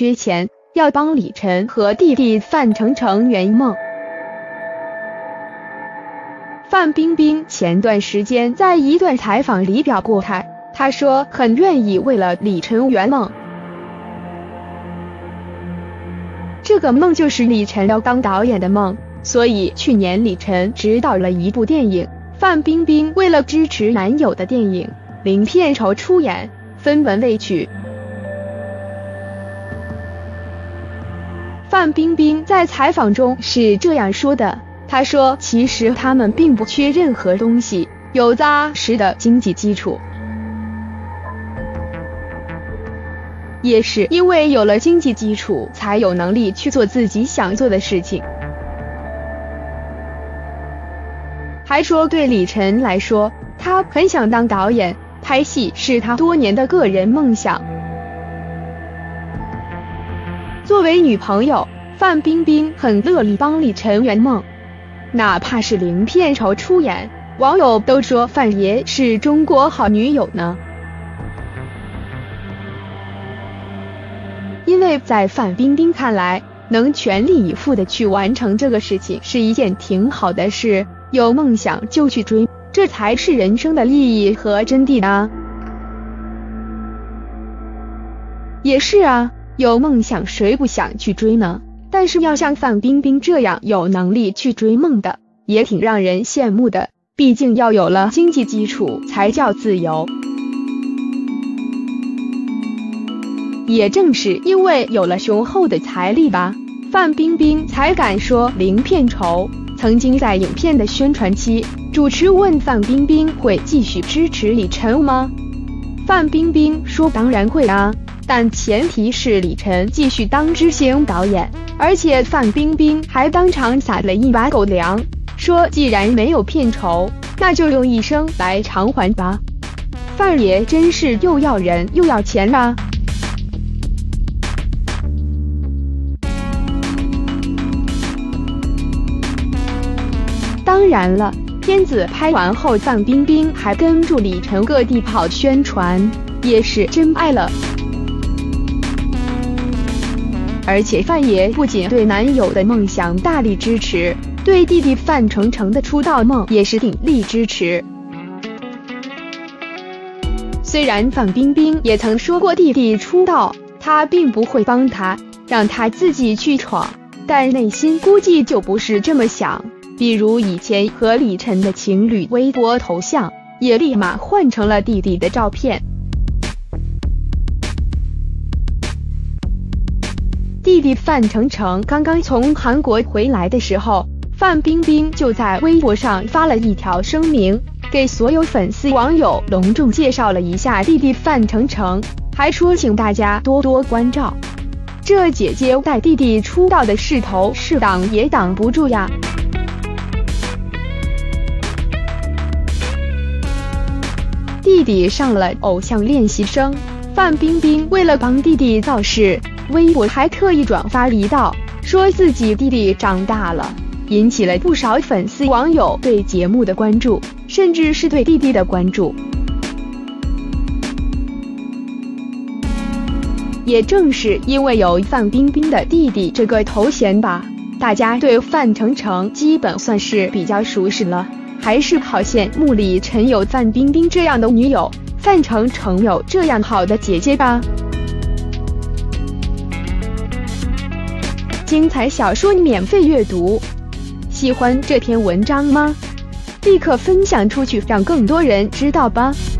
缺钱，要帮李晨和弟弟范丞丞圆梦。范冰冰前段时间在一段采访里表过态，她说很愿意为了李晨圆梦。这个梦就是李晨要当导演的梦，所以去年李晨执导了一部电影，范冰冰为了支持男友的电影，零片酬出演，分文未取。范冰冰在采访中是这样说的，她说其实他们并不缺任何东西，有扎实的经济基础。也是因为有了经济基础，才有能力去做自己想做的事情。还说对李晨来说，他很想当导演，拍戏是他多年的个人梦想。作为女朋友，范冰冰很乐意帮李晨圆梦，哪怕是零片酬出演，网友都说范爷是中国好女友呢。因为在范冰冰看来，能全力以赴的去完成这个事情是一件挺好的事，有梦想就去追，这才是人生的意义和真谛啊。也是啊，有梦想谁不想去追呢？但是要像范冰冰这样有能力去追梦的，也挺让人羡慕的，毕竟要有了经济基础才叫自由。也正是因为有了雄厚的财力吧，范冰冰才敢说零片酬。曾经在影片的宣传期，主持问范冰冰会继续支持李晨吗？范冰冰说当然会啊，但前提是李晨继续当执行导演。而且范冰冰还当场撒了一把狗粮，说既然没有片酬，那就用一生来偿还吧。范爷真是又要人又要钱啊。当然了，片子拍完后，范冰冰还跟助李晨各地跑宣传，也是真爱了。而且范爷不仅对男友的梦想大力支持，对弟弟范丞丞的出道梦也是鼎力支持。虽然范冰冰也曾说过弟弟出道，她并不会帮他，让他自己去闯，但内心估计就不是这么想。比如以前和李晨的情侣微博头像，也立马换成了弟弟的照片。弟弟范丞丞刚刚从韩国回来的时候，范冰冰就在微博上发了一条声明，给所有粉丝网友隆重介绍了一下弟弟范丞丞，还说请大家多多关照。这姐姐带弟弟出道的势头是挡也挡不住呀。弟弟上了偶像练习生，范冰冰为了帮弟弟造势，微博还特意转发一道，说自己弟弟长大了，引起了不少粉丝网友对节目的关注，甚至是对弟弟的关注。也正是因为有范冰冰的弟弟这个头衔吧，大家对范丞丞基本算是比较熟识了。还是好羡慕李晨有范冰冰这样的女友，范丞丞有这样好的姐姐吧。精彩小说免费阅读，喜欢这篇文章吗？立刻分享出去，让更多人知道吧。